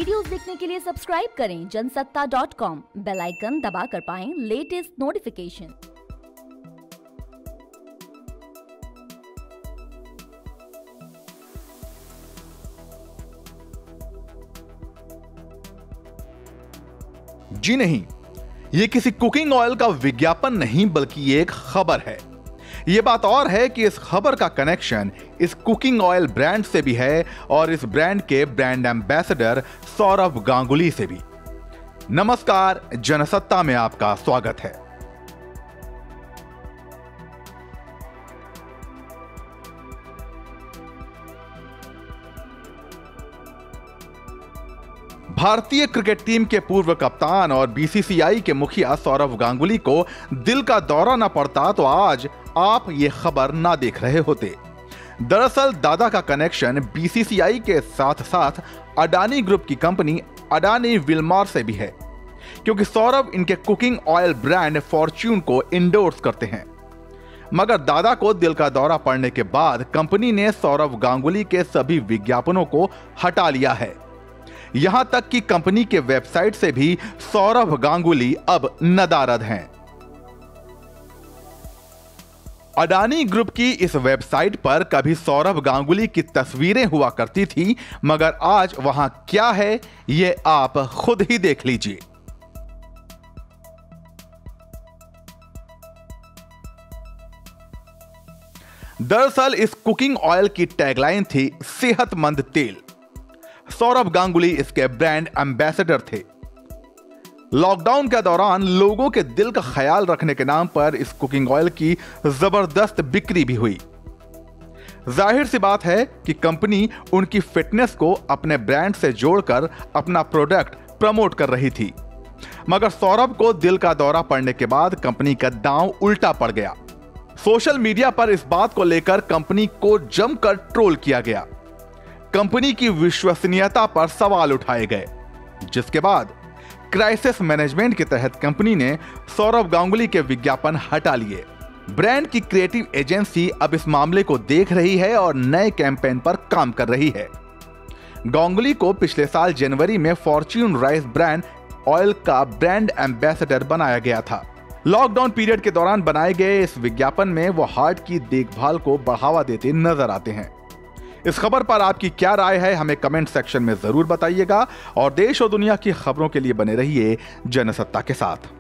Videos देखने के लिए सब्सक्राइब करें जनसत्ता.com, बेल आइकन दबाकर पाएं लेटेस्ट नोटिफिकेशन। जी नहीं, ये किसी कुकिंग ऑयल का विज्ञापन नहीं बल्कि ये एक खबर है। ये बात और है कि इस खबर का कनेक्शन इस कुकिंग ऑयल ब्रांड से भी है और इस ब्रांड के ब्रांड एम्बेसडर सौरभ गांगुली से भी। नमस्कार, जनसत्ता में आपका स्वागत है। भारतीय क्रिकेट टीम के पूर्व कप्तान और बीसीसीआई के मुखिया सौरभ गांगुली को दिल का दौरा न पड़ता तो आज आप ये खबर ना देख रहे होते। दरअसल दादा का कनेक्शन बीसीसीआई के साथ साथ अडानी ग्रुप की कंपनी अडानी विल्मार से भी है, क्योंकि सौरभ इनके कुकिंग ऑयल ब्रांड फॉर्च्यून को इंडोर्स करते हैं। मगर दादा को दिल का दौरा पड़ने के बाद कंपनी ने सौरभ गांगुली के सभी विज्ञापनों को हटा लिया है। यहां तक कि कंपनी के वेबसाइट से भी सौरभ गांगुली अब नदारद हैं। अडानी ग्रुप की इस वेबसाइट पर कभी सौरभ गांगुली की तस्वीरें हुआ करती थी, मगर आज वहां क्या है ये आप खुद ही देख लीजिए। दरअसल इस कुकिंग ऑयल की टैगलाइन थी सेहतमंद तेल। सौरभ गांगुली इसके ब्रांड एम्बेसडर थे। लॉकडाउन के दौरान लोगों के दिल का ख्याल रखने के नाम पर इस कुकिंग ऑयल की जबरदस्त बिक्री भी हुई। जाहिर सी बात है कि कंपनी उनकी फिटनेस को अपने ब्रांड से जोड़कर अपना प्रोडक्ट प्रमोट कर रही थी। मगर सौरभ को दिल का दौरा पड़ने के बाद कंपनी का दांव उल्टा पड़ गया। सोशल मीडिया पर इस बात को लेकर कंपनी को जमकर ट्रोल किया गया। कंपनी की विश्वसनीयता पर सवाल उठाए गए, जिसके बाद क्राइसिस मैनेजमेंट के तहत कंपनी ने सौरभ गांगुली के विज्ञापन हटा लिए। ब्रांड की क्रिएटिव एजेंसी अब इस मामले को देख रही है और नए कैंपेन पर काम कर रही है। गांगुली को पिछले साल जनवरी में फॉर्च्यून राइस ब्रांड ऑयल का ब्रांड एम्बेसडर बनाया गया था। लॉकडाउन पीरियड के दौरान बनाए गए इस विज्ञापन में वो हार्ट की देखभाल को बढ़ावा देते नजर आते हैं। इस खबर पर आपकी क्या राय है, हमें कमेंट सेक्शन में जरूर बताइएगा और देश और दुनिया की खबरों के लिए बने रहिए जनसत्ता के साथ।